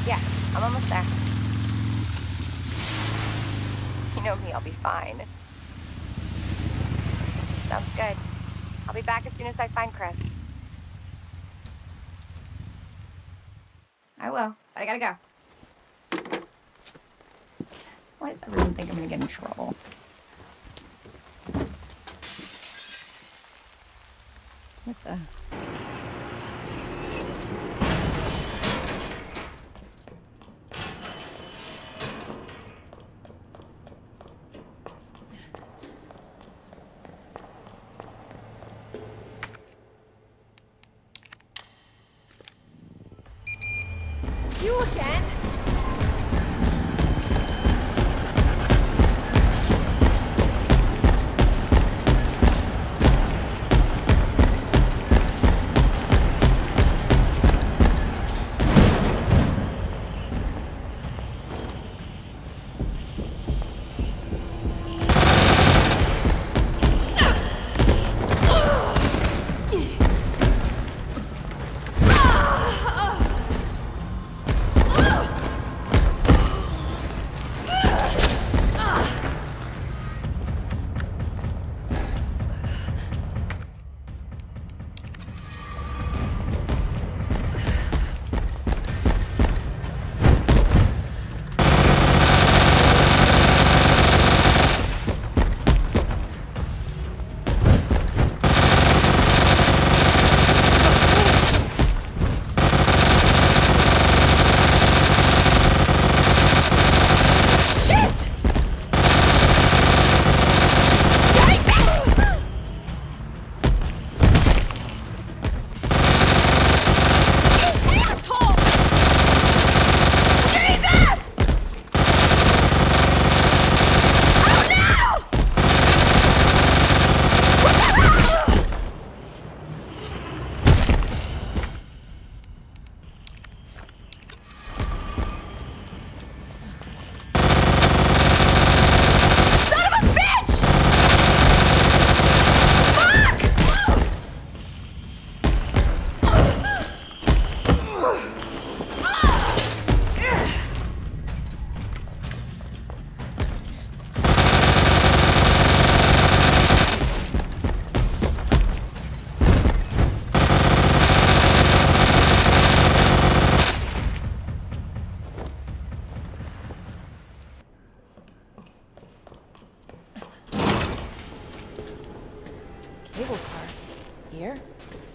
Yeah, I'm almost there. You know me, I'll be fine. Sounds good. I'll be back as soon as I find Chris. I will, but I gotta go. Why does everyone think I'm gonna get in trouble? What the? You again? Cable car. Here?